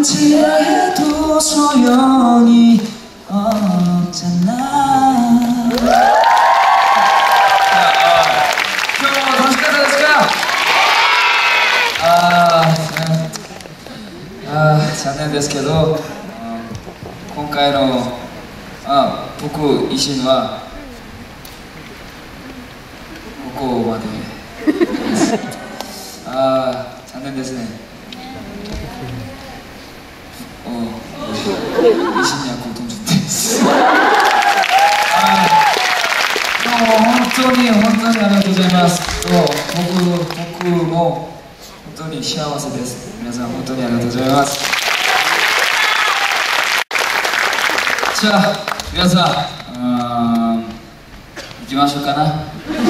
아무리 해도 소용이 없잖아. 今日も楽しかったですか？残念ですけど、今回の僕維新はここまでです。残念ですね。維新にはこう飛んじゃって。本当にありがとうございます。僕も本当に幸せです。皆さん本当にありがとうございます。じゃあ皆さん行きましょうかな。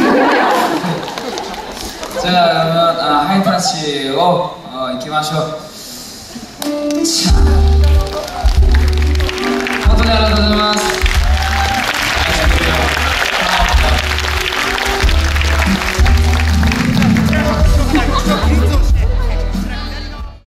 じゃあハイタッチを行きましょう。本当にありがとうございます。